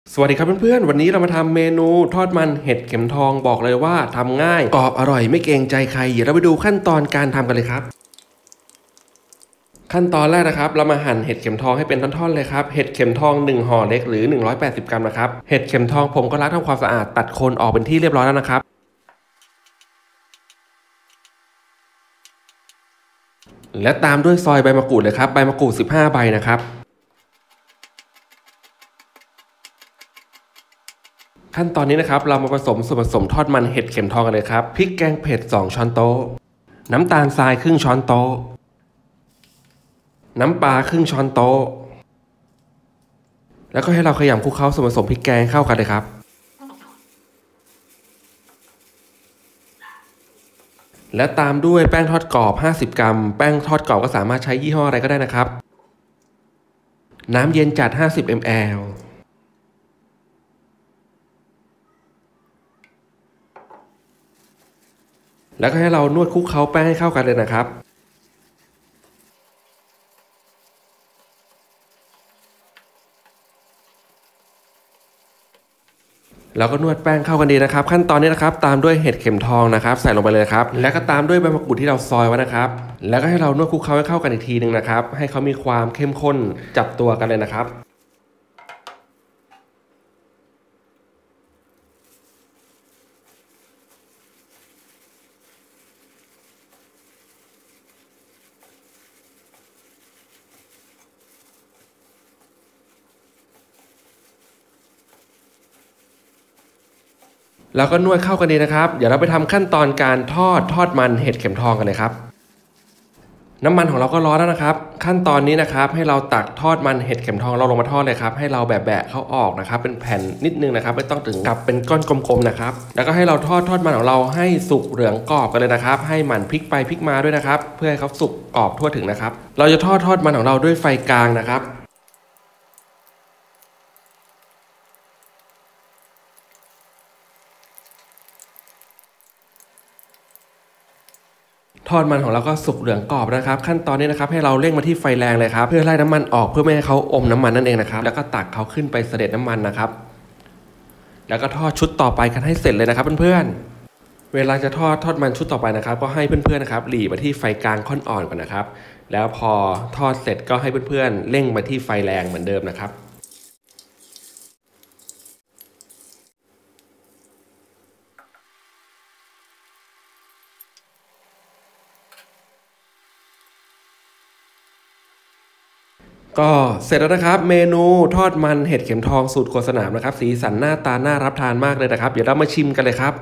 สวัสดีครับเพื่อนๆวันนี้เรามาทำเมนูทอดมันเห็ดเข็มทองบอกเลยว่าทำง่ายกรอบอร่อยไม่เกรงใจใครเดี๋ยวเราไปดูขั้นตอนการทำกันเลยครับขั้นตอนแรกนะครับเรามาหั่นเห็ดเข็มทองให้เป็นท่อนๆเลยครับเห็ดเข็มทอง1ห่อเล็กหรือ180กรัมนะครับเห็ดเข็มทองผมก็ล้างทำความสะอาดตัดโคนออกเป็นที่เรียบร้อยแล้วนะครับและตามด้วยซอยใบมะกรูดเลยครับใบมะกรูด15ใบนะครับขั้นตอนนี้นะครับเรามาผสมส่วนผสมทอดมันเห็ดเข็มทองกันเลยครับพริกแกงเผ็ด2ช้อนโต๊ะน้ำตาลทรายครึ่งช้อนโต๊ะน้ำปลาครึ่งช้อนโต๊ะแล้วก็ให้เราขยำคลุกเคล้าส่วนผสมพริกแกงเข้ากันเลยครับและตามด้วยแป้งทอดกรอบ50กรัมแป้งทอดกรอบก็สามารถใช้ยี่ห้ออะไรก็ได้นะครับน้ำเย็นจัด50 mlแล้วก็ให้เรานวดคลุกเคล้าแป้งให้เข้ากันเลยนะครับแล้วก็นวดแป้งเข้ากันดีนะครับขั้นตอนนี้นะครับตามด้วยเห็ดเข็มทองนะครับใส่ลงไปเลยครับแล้วก็ตามด้วยใบมะกรูดที่เราซอยไว้นะครับแล้วก็ให้เรานวดคลุกเคล้าให้เข้ากันอีกทีนึงนะครับให้เขามีความเข้มข้นจับตัวกันเลยนะครับแล้วก็นวดเข้ากันดีนะครับเดี๋ยวเราไปทำขั้นตอนการทอดมันเห็ดเข็มทองกันเลยครับน้ำมันของเราก็ร้อนแล้วนะครับขั้นตอนนี้นะครับให้เราตักทอดมันเห็ดเข็มทองเราลงมาทอดเลยครับให้เราแบะเขาออกนะครับเป็นแผ่นนิดนึงนะครับไม่ต้องถึงกับเป็นก้อนกลมๆนะครับแล้วก็ให้เราทอดมันของเราให้สุกเหลืองกรอบกันเลยนะครับให้มันพลิกไปพลิกมาด้วยนะครับเพื่อให้เขาสุกกรอบทั่วถึงนะครับเราจะทอดมันของเราด้วยไฟกลางนะครับทอดมันของเราก็สุกเหลืองกรอบนะครับขั้นตอนนี้นะครับให้เราเร่งมาที่ไฟแรงเลยครับเพื่อไล่น้ำมันออกเพื่อไม่ให้เขาอมน้ำมันนั่นเองนะครับแล้วก็ตักเขาขึ้นไปเสด็จน้ำมันนะครับแล้วก็ทอดชุดต่อไปกันให้เสร็จเลยนะครับเพื่อนๆเวลาจะทอดมันชุดต่อไปนะครับก็ให้เพื่อนๆนะครับหลีมาที่ไฟกลางค่อนอ่อนก่อนนะครับแล้วพอทอดเสร็จก็ให้เพื่อนๆเร่งมาที่ไฟแรงเหมือนเดิมนะครับก็เสร็จแล้วนะครับเมนูทอดมันเห็ดเข็มทองสูตรโฆษณานะครับสีสันหน้าตาน่ารับทานมากเลยนะครับเดี๋ยวเรามาชิมกันเลยครับ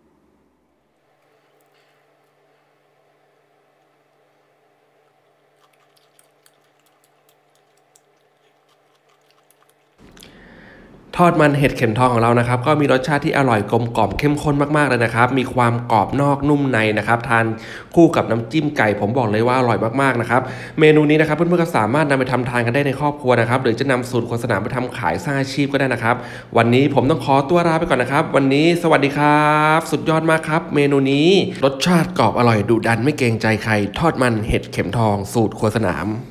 ทอดมันเห็ดเข็มทองของเรานะครับก็มีรสชาติที่อร่อยกลมกล่อมเข้มข้นมากๆเลยนะครับมีความกรอบนอกนุ่มในนะครับทานคู่กับน้ำจิ้มไก่ผมบอกเลยว่าอร่อยมากๆนะครับเมนูนี้นะครับเพื่อนๆก็สามารถนำไปทำทานกันได้ในครอบครัวนะครับหรือจะนำสูตรโฆษณาไปทำขายสร้างอาชีพก็ได้นะครับวันนี้ผมต้องขอตัวลาไปก่อนนะครับวันนี้สวัสดีครับสุดยอดมากครับเมนูนี้รสชาติกรอบอร่อยดุดันไม่เกรงใจใครทอดมันเห็ดเข็มทองสูตรโฆษณา